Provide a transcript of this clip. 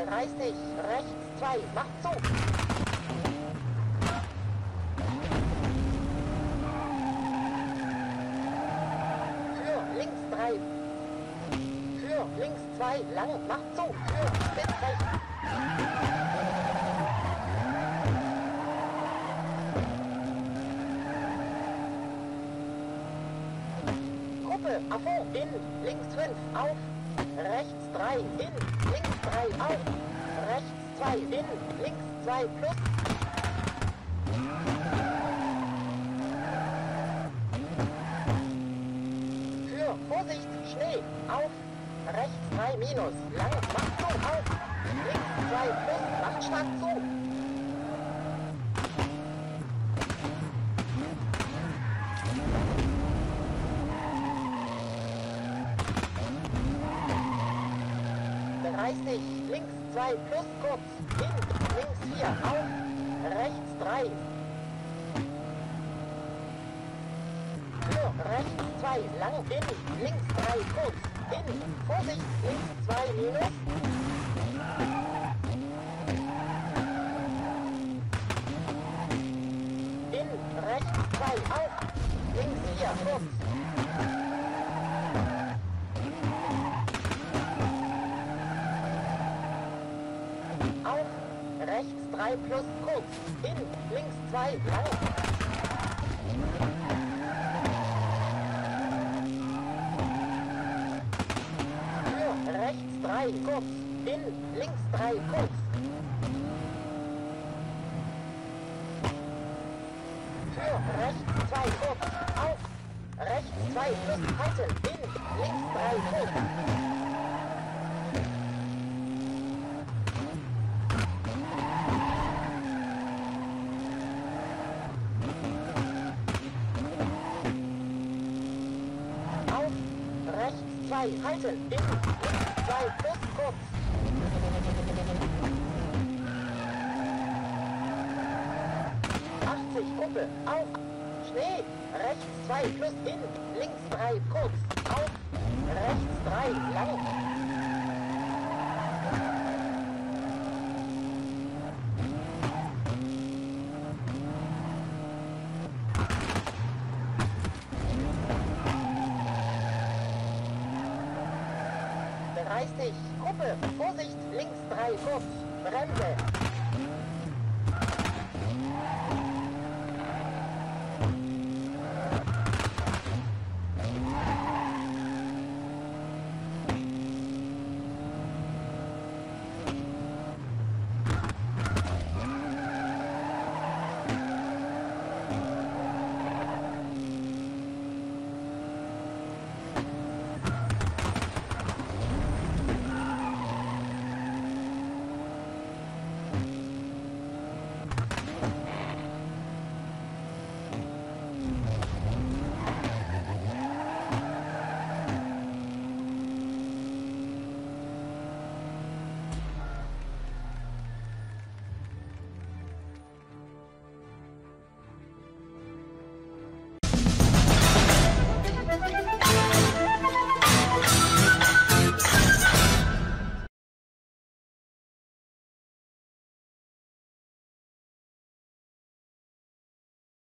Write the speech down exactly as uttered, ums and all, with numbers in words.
dreißig, rechts zwei, macht zu. Für links drei. Für links zwei, lang, macht zu. Für spitz rechts. Gruppe, auf, in, links fünf, auf. Rechts drei, in, links drei, auf. Rechts zwei, in, links zwei, plus. Für Vorsicht, Schnee, auf. Rechts drei, minus, lang, macht zu, auf. Links zwei, plus, macht stark zu. dreißig, links zwei, plus kurz, in, links vier, auf, rechts drei. Für rechts zwei, lang, in, links drei, kurz, in, Vorsicht, links zwei, minus. In, rechts zwei, auf, links vier, kurz. Auf, rechts drei plus kurz, in, links zwei, lang. Für rechts drei kurz, in, links drei kurz. Für rechts zwei kurz, auf, rechts zwei plus halten, in, links drei kurz. zwei, halten, in, links zwei, plus kurz. achtzig, Gruppe, auf, Schnee, rechts zwei, plus in, links drei, kurz, auf, rechts drei, lang. dreißig, Gruppe, Vorsicht, links drei, kurz, Bremse.